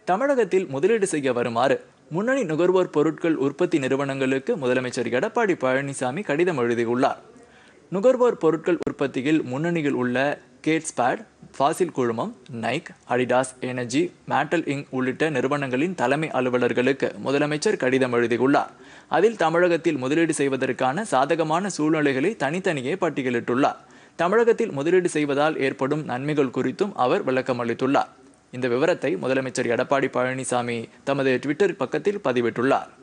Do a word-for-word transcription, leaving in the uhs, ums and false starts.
தமிழகத்தில் முதலீடு செய்ய வருமாறு முன்னணி நுகர்வோர் பொருட்கள் உற்பத்தி நிறுவனங்களுக்கு முதலமைச்சர் எடப்பாடி பழனிசாமி கடிதம் எழுதியுள்ளார். நுகர்வோர் பொருட்கள் உற்பத்தியில் முன்னணியில் உள்ள கேட்ஸ்பேட், ஃபாசில் குழுமம், Nike, Adidas, Energy, Mattel Inc உள்ளிட்ட நிறுவனங்களின் தலைமை அலுவலர்களுக்கு முதலமைச்சர் கடிதம் எழுதியுள்ளார். அதில் தமிழகத்தில் முதலீடு செய்வதற்கான சாதகமான சூழ்நிலைகளை தனித்தனியே பட்டியலிட்டுள்ளார். தமிழகத்தில் முதலீடு செய்வதால் ஏற்படும் நன்மைகள் குறித்தும் அவர் விளக்கம் அளித்துள்ளார். இந்த விவரத்தை முதலமைச்சர் எடப்பாடி பழனிசாமி தமது ட்விட்டர் பக்கத்தில் பதிவிட்டுள்ளார்.